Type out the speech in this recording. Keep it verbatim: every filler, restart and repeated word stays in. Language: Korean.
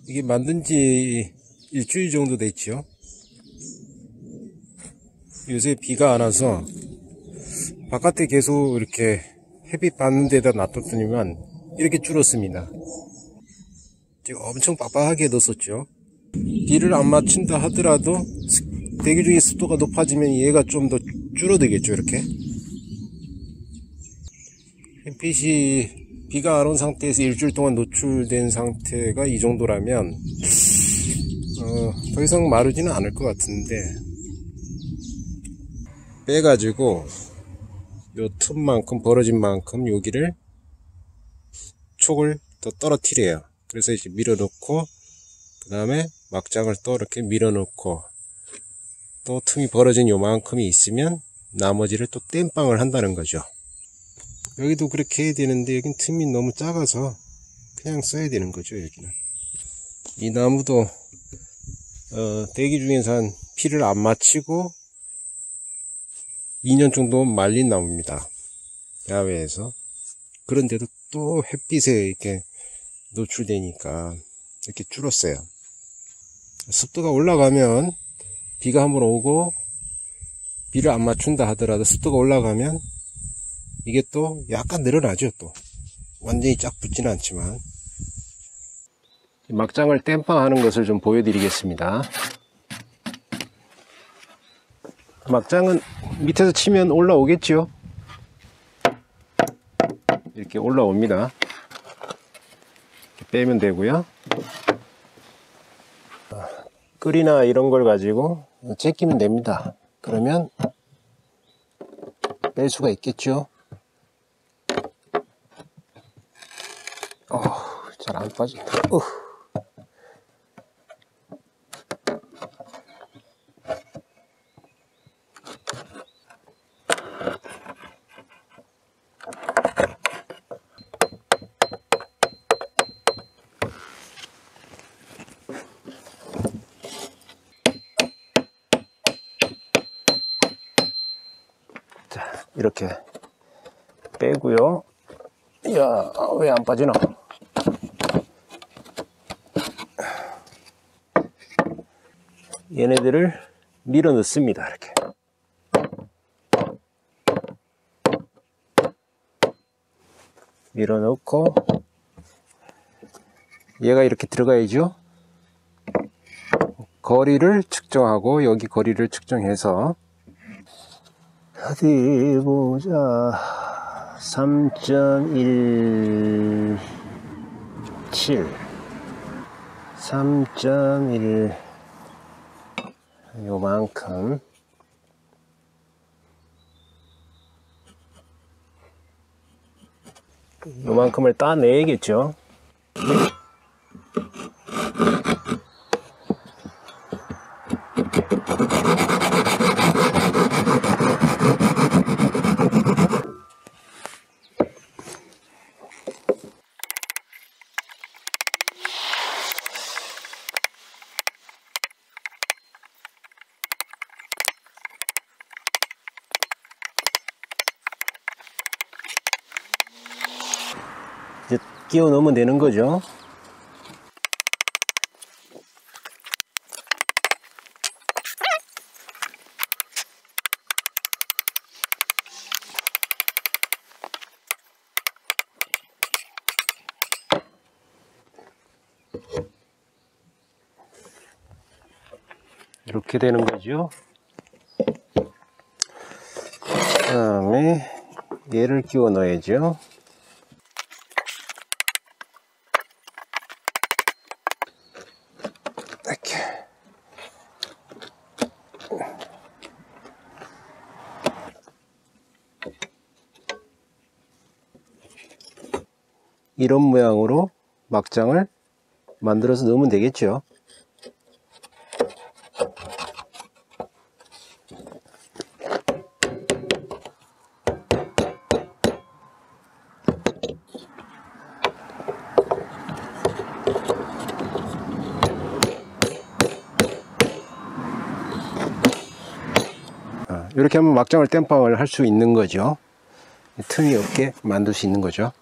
이게 만든 지 일주일 정도 됐죠. 요새 비가 안 와서 바깥에 계속 이렇게 햇빛 받는 데다 놔뒀더니만 이렇게 줄었습니다. 지금 엄청 빡빡하게 넣었었죠. 비를 안 맞춘다 하더라도 대기 중에 습도가 높아지면 얘가 좀 더 줄어들겠죠. 이렇게 햇빛이 비가 안 온 상태에서 일주일 동안 노출된 상태가 이 정도라면 어, 더 이상 마르지는 않을 것 같은데, 빼가지고 요 틈만큼 벌어진 만큼 여기를 촉을 더 떨어뜨려요. 그래서 이제 밀어넣고 그 다음에 막장을 또 이렇게 밀어넣고 또 틈이 벌어진 요만큼이 있으면 나머지를 또 땜빵을 한다는 거죠. 여기도 그렇게 해야 되는데 여긴 틈이 너무 작아서 그냥 써야 되는 거죠. 여기는 이 나무도 어, 대기 중에서 한 피를 안 마치고 이 년 정도 말린 나무입니다. 야외에서. 그런데도 또 햇빛에 이렇게 노출되니까 이렇게 줄었어요. 습도가 올라가면, 비가 한번 오고 비를 안 맞춘다 하더라도 습도가 올라가면 이게 또 약간 늘어나죠. 또 완전히 쫙 붙지는 않지만. 막장을 땜빵하는 것을 좀 보여드리겠습니다. 막장은 밑에서 치면 올라오겠죠. 이렇게 올라옵니다. 이렇게 빼면 되고요. 끌이나 이런 걸 가지고 제끼면 됩니다. 그러면 뺄 수가 있겠죠. 어, 잘 안 빠진다. 어. 자, 이렇게 빼고요. 이야, 왜 안 빠지나? 얘네들을 밀어 넣습니다. 이렇게. 밀어 넣고, 얘가 이렇게 들어가야죠. 거리를 측정하고, 여기 거리를 측정해서, 어디 보자. 삼 점 일칠, 삼 점 일, 요만큼. 요만큼을 따내야겠죠. 이제 끼워 넣으면 되는 거죠. 이렇게 되는 거죠. 그 다음에 얘를 끼워 넣어야죠. 이렇게. 이런 모양으로 막장을 만들어서 넣으면 되겠죠. 이렇게 하면 막장을 땜빵을 할 수 있는 거죠. 틈이 없게 만들 수 있는 거죠.